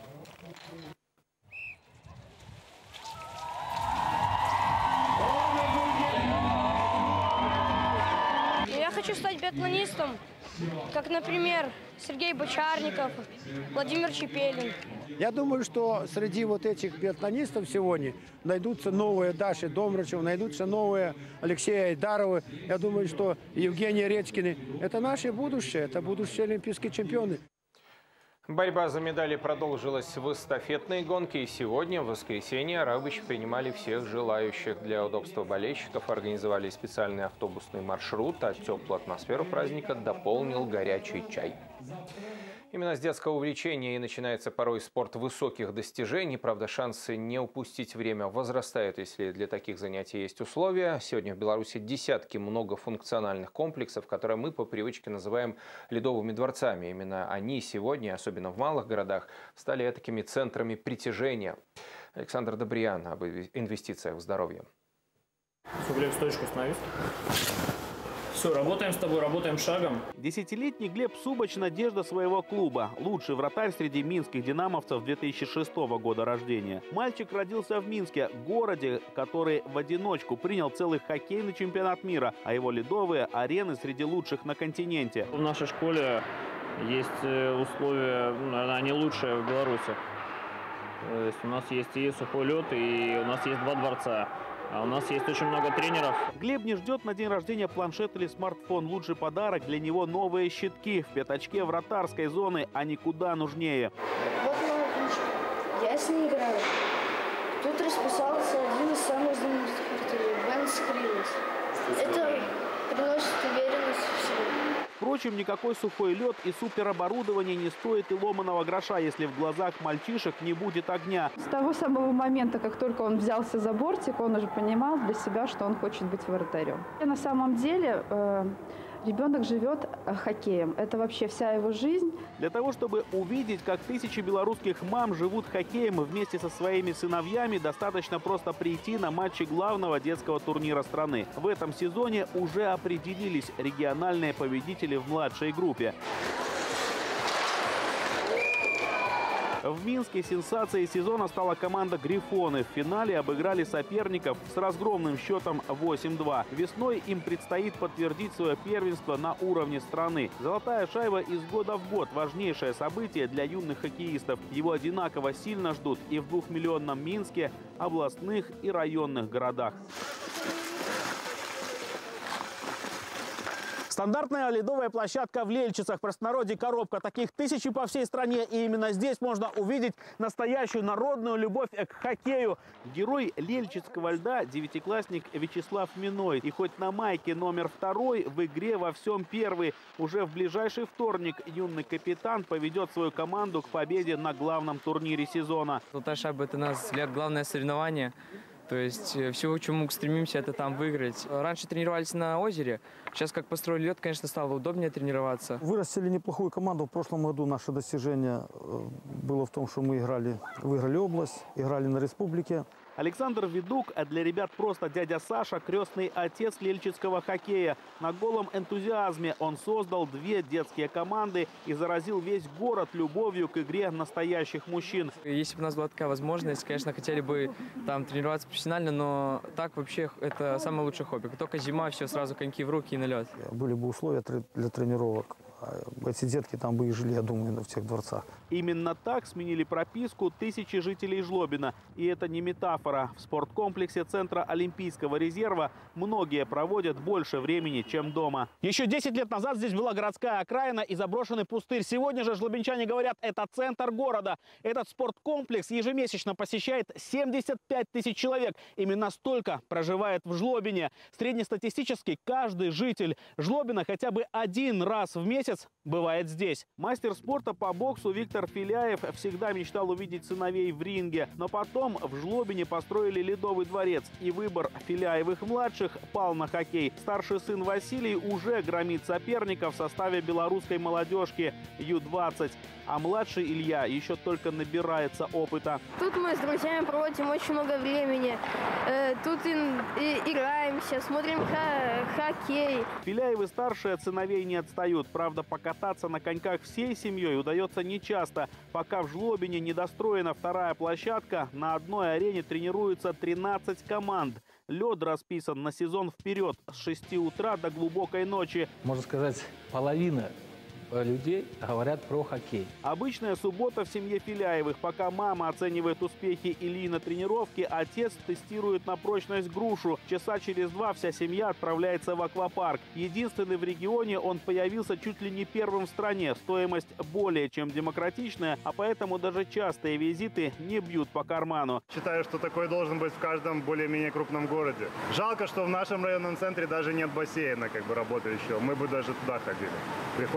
Я хочу стать биатлонистом, как, например, Сергей Бочарников, Владимир Чепелин. Я думаю, что среди вот этих биатлонистов сегодня найдутся новые Даши Домрачев, найдутся новые Алексея Айдаровы. Я думаю, что Евгения Редькины – это наше будущее, это будущие олимпийские чемпионы. Борьба за медали продолжилась в эстафетной гонке. И сегодня, в воскресенье, Раубичи принимали всех желающих. Для удобства болельщиков организовали специальный автобусный маршрут, а теплую атмосферу праздника дополнил горячий чай. Именно с детского увлечения и начинается порой спорт высоких достижений. Правда, шансы не упустить время возрастают, если для таких занятий есть условия. Сегодня в Беларуси десятки многофункциональных комплексов, которые мы по привычке называем ледовыми дворцами. Именно они сегодня, особенно в малых городах, стали такими центрами притяжения. Александр Добриян об инвестициях в здоровье. Глеб, стоечку становись. Все, работаем с тобой, работаем шагом. Десятилетний Глеб Субач – надежда своего клуба. Лучший вратарь среди минских динамовцев 2006 года рождения. Мальчик родился в Минске, городе, который в одиночку принял целый хоккейный чемпионат мира, а его ледовые арены среди лучших на континенте. В нашей школе есть условия, наверное, они лучшие в Беларуси. То есть у нас есть и сухой лед, и у нас есть 2 дворца. А у нас есть очень много тренеров. Глеб не ждет на день рождения планшет или смартфон. Лучший подарок для него новые щитки в пятачке вратарской зоны, а никуда нужнее. Вот моя игрушка. Я с ней играю. Тут расписался один из самых знаменитых вратарей – Бен Скрилес. Это приносит уверенность в себе. Впрочем, никакой сухой лед и супероборудование не стоит и ломаного гроша, если в глазах мальчишек не будет огня. С того самого момента, как только он взялся за бортик, он уже понимал для себя, что он хочет быть вратарем. И на самом деле ребенок живет хоккеем. Это вообще вся его жизнь. Для того, чтобы увидеть, как тысячи белорусских мам живут хоккеем вместе со своими сыновьями, достаточно просто прийти на матчи главного детского турнира страны. В этом сезоне уже определились региональные победители в младшей группе. В Минске сенсацией сезона стала команда «Грифоны». В финале обыграли соперников с разгромным счетом 8-2. Весной им предстоит подтвердить свое первенство на уровне страны. Золотая шайба из года в год – важнейшее событие для юных хоккеистов. Его одинаково сильно ждут и в 2-миллионном Минске, областных и районных городах. Стандартная ледовая площадка в Лельчицах, в простонародье коробка. Таких тысячи по всей стране. И именно здесь можно увидеть настоящую народную любовь к хоккею. Герой лельчицкого льда – девятиклассник Вячеслав Миной. И хоть на майке номер 2, в игре во всем первый. Уже в ближайший вторник юный капитан поведет свою команду к победе на главном турнире сезона. Золотая шайба – это у нас взгляд главное соревнование. То есть всего, к чему стремимся, это там выиграть. Раньше тренировались на озере, сейчас как построили лед, конечно, стало удобнее тренироваться. Вырастили неплохую команду. В прошлом году наше достижение было в том, что мы выиграли область, играли на республике. Александр Ведук, а для ребят просто дядя Саша, крестный отец лельчицкого хоккея. На голом энтузиазме он создал 2 детские команды и заразил весь город любовью к игре настоящих мужчин. Если бы у нас была такая возможность, конечно, хотели бы там тренироваться профессионально, но так вообще это самое лучшее хобби. Только зима, все сразу коньки в руки и на лед. Были бы условия для тренировок. Эти детки там бы и жили, я думаю, в тех дворцах. Именно так сменили прописку тысячи жителей Жлобина. И это не метафора. В спорткомплексе Центра Олимпийского резерва многие проводят больше времени, чем дома. Еще 10 лет назад здесь была городская окраина и заброшенный пустырь. Сегодня же жлобинчане говорят, это центр города. Этот спорткомплекс ежемесячно посещает 75 тысяч человек. Именно столько проживает в Жлобине. Среднестатистически каждый житель Жлобина хотя бы один раз в месяц бывает здесь. Мастер спорта по боксу Виктор Филяев всегда мечтал увидеть сыновей в ринге. Но потом в Жлобине построили ледовый дворец. И выбор Филяевых-младших пал на хоккей. Старший сын Василий уже громит соперников в составе белорусской молодежки Ю-20. А младший Илья еще только набирается опыта. Тут мы с друзьями проводим очень много времени. Тут играемся, смотрим хоккей. Филяевы-старшие от сыновей не отстают. Правда, покататься на коньках всей семьей удается нечасто. Пока в Жлобине недостроена 2-я площадка, на одной арене тренируются 13 команд. Лед расписан на сезон вперед с 6 утра до глубокой ночи. Можно сказать, половина людей говорят про хоккей. Обычная суббота в семье Филяевых. Пока мама оценивает успехи Ильи на тренировке, отец тестирует на прочность грушу. Часа через 2 вся семья отправляется в аквапарк. Единственный в регионе, он появился чуть ли не первым в стране. Стоимость более чем демократичная, а поэтому даже частые визиты не бьют по карману. Считаю, что такой должен быть в каждом более-менее крупном городе. Жалко, что в нашем районном центре даже нет бассейна, работающего. Мы бы даже туда ходили. Приходится ездить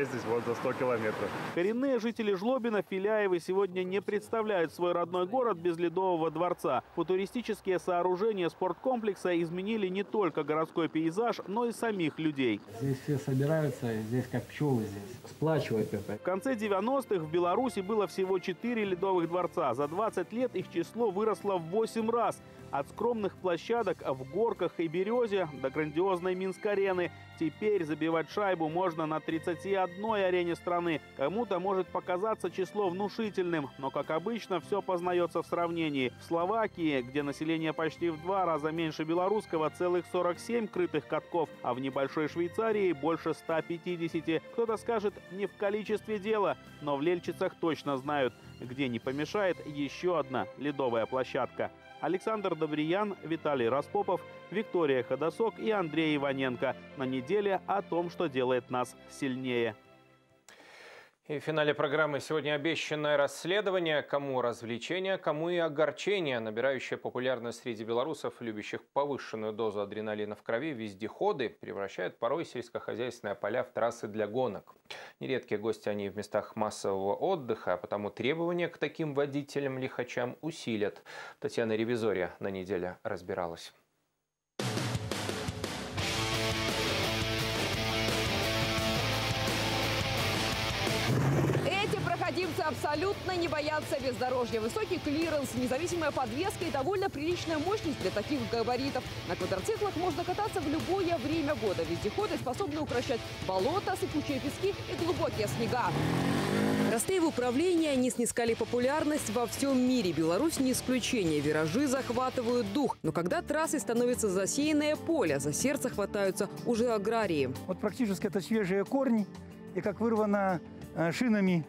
ездить вот за 100 километров. Коренные жители Жлобина, Филяевы, сегодня не представляют свой родной город без Ледового дворца. Футуристические сооружения спорткомплекса изменили не только городской пейзаж, но и самих людей. Здесь все собираются, здесь как пчелы здесь. Сплачивает это. В конце 90-х в Беларуси было всего 4 ледовых дворца. За 20 лет их число выросло в 8 раз. От скромных площадок в Горках и Березе до грандиозной Минск-арены. Теперь забивать шайбу можно на 31 арене страны. Кому-то может показаться число внушительным, но, как обычно, все познается в сравнении. В Словакии, где население почти в 2 раза меньше белорусского, целых 47 крытых катков, а в небольшой Швейцарии больше 150. Кто-то скажет, не в количестве дела, но в Лельчицах точно знают, где не помешает еще одна ледовая площадка. Александр Добриян, Виталий Распопов, Виктория Ходосок и Андрей Иваненко. На неделе о том, что делает нас сильнее. И в финале программы сегодня обещанное расследование. Кому развлечение, кому и огорчение. Набирающая популярность среди белорусов, любящих повышенную дозу адреналина в крови, вездеходы превращают порой сельскохозяйственные поля в трассы для гонок. Нередкие гости они в местах массового отдыха, а потому требования к таким водителям-лихачам усилят. Татьяна Ревизория на неделе разбиралась. Проходимцы абсолютно не боятся бездорожья. Высокий клиренс, независимая подвеска и довольно приличная мощность для таких габаритов. На квадроциклах можно кататься в любое время года. Вездеходы способны укращать болота, сыпучие пески и глубокие снега. Простые в управлении, они снискали популярность во всем мире. Беларусь не исключение. Виражи захватывают дух. Но когда трассы становятся засеянное поле, за сердце хватаются уже аграрии. Вот практически это свежие корни и как вырвано шинами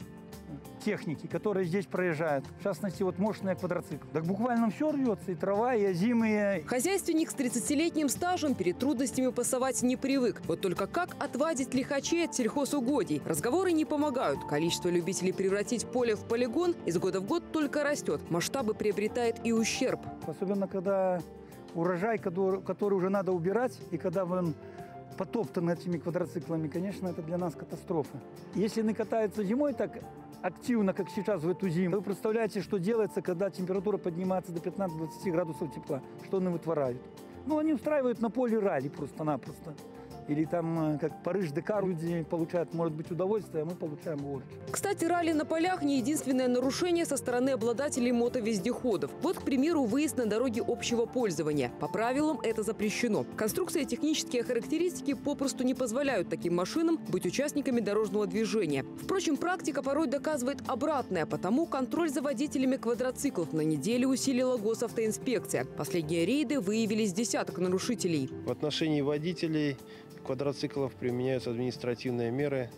техники, которые здесь проезжают. В частности, вот мощные квадроциклы. Так буквально все рвется, и трава, и озимые. Хозяйственник с 30-летним стажем перед трудностями пасовать не привык. Вот только как отвадить лихачей от сельхозугодий? Разговоры не помогают. Количество любителей превратить поле в полигон из года в год только растет. Масштабы приобретает и ущерб. Особенно, когда урожай, который уже надо убирать, и когда он потоптан этими квадроциклами, конечно, это для нас катастрофа. Если они катаются зимой так активно, как сейчас в эту зиму, вы представляете, что делается, когда температура поднимается до 15-20 градусов тепла, что они вытворяют. Ну, они устраивают на поле ралли просто-напросто. Или там, как Париж-Дакар, люди получают, может быть, удовольствие, а мы получаем горечь. Кстати, ралли на полях не единственное нарушение со стороны обладателей мотовездеходов. Вот, к примеру, выезд на дороге общего пользования. По правилам это запрещено. Конструкция и технические характеристики попросту не позволяют таким машинам быть участниками дорожного движения. Впрочем, практика порой доказывает обратное, потому контроль за водителями квадроциклов на неделе усилила госавтоинспекция. Последние рейды выявили с десяток нарушителей. В отношении водителей квадроциклов применяются административные меры,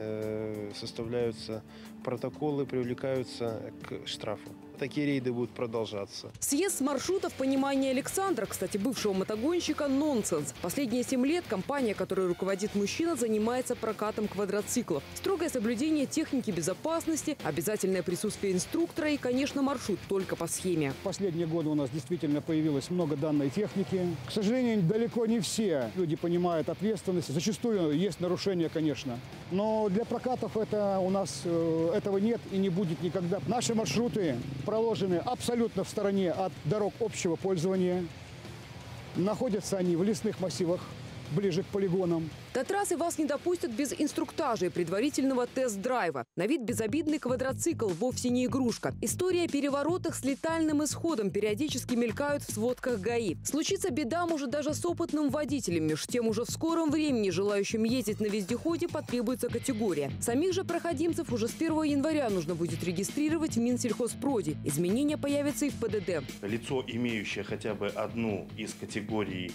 составляются протоколы, привлекаются к штрафу. Такие рейды будут продолжаться. Съезд с маршрутов, понимание Александра, кстати, бывшего мотогонщика, нонсенс. Последние 7 лет компания, которой руководит мужчина, занимается прокатом квадроциклов. Строгое соблюдение техники безопасности, обязательное присутствие инструктора и, конечно, маршрут только по схеме. В последние годы у нас действительно появилось много данной техники. К сожалению, далеко не все люди понимают ответственность. Зачастую есть нарушения, конечно. Но для прокатов это у нас этого нет и не будет никогда. Наши маршруты проложены абсолютно в стороне от дорог общего пользования. Находятся они в лесных массивах, ближе к полигонам. До трассы вас не допустят без инструктажа и предварительного тест-драйва. На вид безобидный квадроцикл вовсе не игрушка. История о переворотах с летальным исходом периодически мелькают в сводках ГАИ. Случится беда может даже с опытным водителем. Между тем уже в скором времени желающим ездить на вездеходе потребуется категория. Самих же проходимцев уже с 1 января нужно будет регистрировать в Минсельхозпроде. Изменения появятся и в ПДД. Лицо, имеющее хотя бы одну из категорий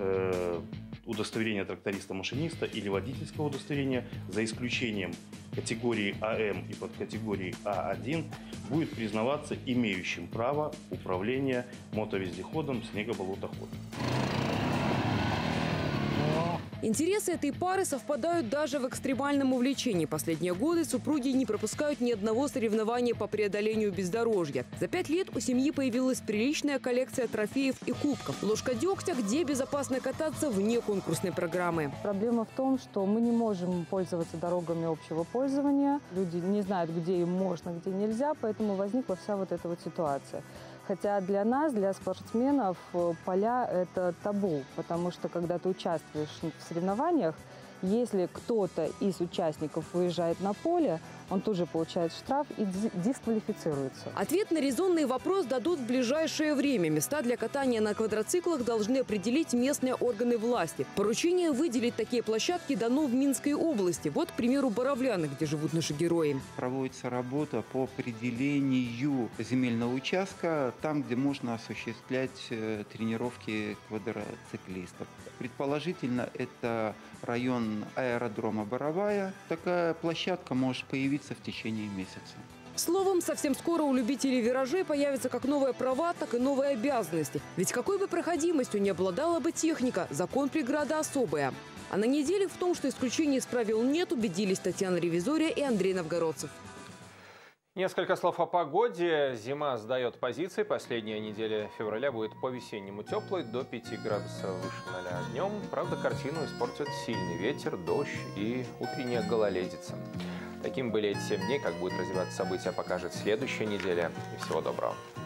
удостоверения тракториста-машиниста или водительского удостоверения, за исключением категории АМ и подкатегории А1, будет признаваться имеющим право управления мотовездеходом снегоболотоходом. Интересы этой пары совпадают даже в экстремальном увлечении. Последние годы супруги не пропускают ни одного соревнования по преодолению бездорожья. За 5 лет у семьи появилась приличная коллекция трофеев и кубков. Ложка дегтя, где безопасно кататься вне конкурсной программы. Проблема в том, что мы не можем пользоваться дорогами общего пользования. Люди не знают, где им можно, где нельзя, поэтому возникла вся вот эта вот ситуация. Хотя для нас, для спортсменов, поля – это табу, потому что когда ты участвуешь в соревнованиях, если кто-то из участников выезжает на поле, он тут же получает штраф и дисквалифицируется. Ответ на резонный вопрос дадут в ближайшее время. Места для катания на квадроциклах должны определить местные органы власти. Поручение выделить такие площадки дано в Минской области. Вот, к примеру, Боровляны, где живут наши герои. Проводится работа по определению земельного участка, там, где можно осуществлять тренировки квадроциклистов. Предположительно, это район аэродрома Боровая. Такая площадка может появиться в течение месяца. Словом, совсем скоро у любителей виражей появятся как новые права, так и новые обязанности. Ведь какой бы проходимостью ни обладала бы техника, закон преграда особая. А на неделе в том, что исключений из правил нет, убедились Татьяна Ревизория и Андрей Новгородцев. Несколько слов о погоде. Зима сдает позиции. Последняя неделя февраля будет по-весеннему теплой, до 5 градусов выше 0 днем. Правда, картину испортит сильный ветер, дождь и утренняя гололедица. Таким были эти 7 дней. Как будут развиваться события, покажет следующая неделя. И всего доброго.